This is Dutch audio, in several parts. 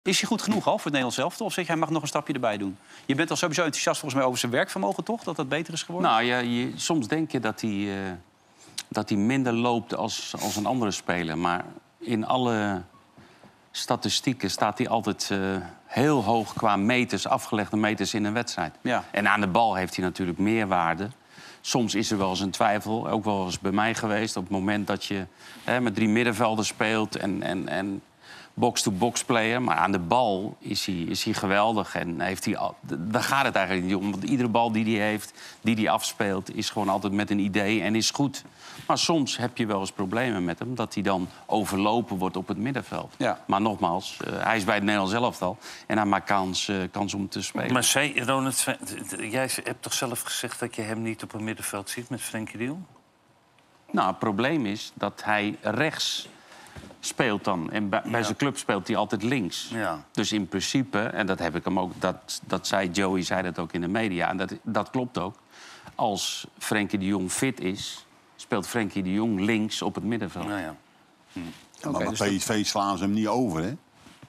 Is hij goed genoeg al voor het Nederlands elftal? Of zeg je, hij mag nog een stapje erbij doen? Je bent al sowieso enthousiast volgens mij over zijn werkvermogen, toch? Dat dat beter is geworden? Nou ja, soms denk je dat hij minder loopt als een andere speler. Maar in alle statistieken staat hij altijd heel hoog qua meters, afgelegde meters in een wedstrijd. Ja. En aan de bal heeft hij natuurlijk meer waarde. Soms is er wel eens een twijfel, ook wel eens bij mij geweest. Op het moment dat je met 3 middenvelders speelt en box-to-box player. Maar aan de bal is hij geweldig. En daar gaat het eigenlijk niet om. Want iedere bal die hij heeft, die hij afspeelt, is gewoon altijd met een idee en is goed. Maar soms heb je wel eens problemen met hem. Dat hij dan overlopen wordt op het middenveld. Ja. Maar nogmaals, hij is bij het Nederlands elftal. En hij maakt kans om te spelen. Maar Ronald, jij hebt toch zelf gezegd dat je hem niet op het middenveld ziet met Frenkie de Jong? Nou, het probleem is dat hij rechts speelt dan. En bij zijn club speelt hij altijd links. Ja. Dus in principe, en dat heb ik hem ook, dat zei Joey, zei dat ook in de media. En dat klopt ook. Als Frenkie de Jong fit is, speelt Frenkie de Jong links op het middenveld. Nou ja. Maar bij dus PSV slaan ze hem niet over, hè?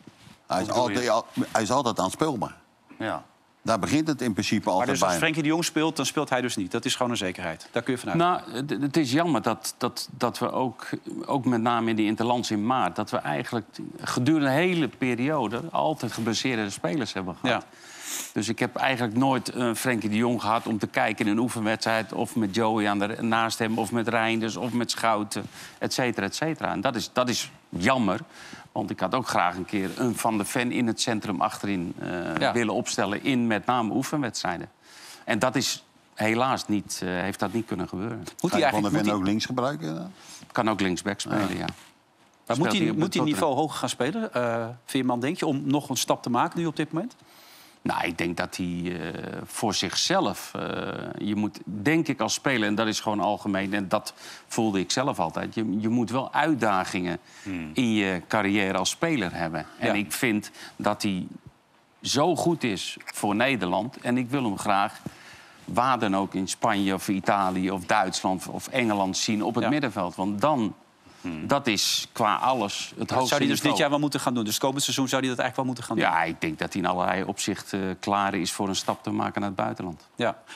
Hij is altijd aanspeelbaar. Ja. Daar begint het in principe Maar altijd dus als bij. Frenkie de Jong speelt, dan speelt hij dus niet. Dat is gewoon een zekerheid. Daar kun je vanuit. Nou, het is jammer dat we ook met name in die interlands in maart, dat we eigenlijk gedurende een hele periode altijd geblesseerde spelers hebben gehad. Ja. Dus ik heb eigenlijk nooit Frenkie de Jong gehad om te kijken in een oefenwedstrijd, of met Joey naast hem, of met Reinders, of met Schouten, et cetera, et cetera. En dat is jammer. Want ik had ook graag een keer een Van de Ven in het centrum achterin willen opstellen in met name oefenwedstrijden. En dat is helaas niet, heeft dat niet kunnen gebeuren. Moet Ga hij je Van de eigenlijk Ven ook links gebruiken? Dan? Kan ook linksback spelen, ja. maar moet hij een niveau hoger gaan spelen, Veerman, denk je, om nog een stap te maken nu op dit moment? Nou, ik denk dat hij voor zichzelf... je moet, denk ik, als speler, en dat is gewoon algemeen... en dat voelde ik zelf altijd... je moet wel uitdagingen in je carrière als speler hebben. En Ja. ik vind dat hij zo goed is voor Nederland... en ik wil hem graag waar dan ook in Spanje of Italië of Duitsland of Engeland zien op het middenveld. Want dan... Dat is qua alles het hoogste Zou hij dus niveau. dit jaar wel moeten gaan doen? Dus komend seizoen zou hij dat eigenlijk wel moeten gaan doen? Ja, ik denk dat hij in allerlei opzichten klaar is voor een stap te maken naar het buitenland. Ja.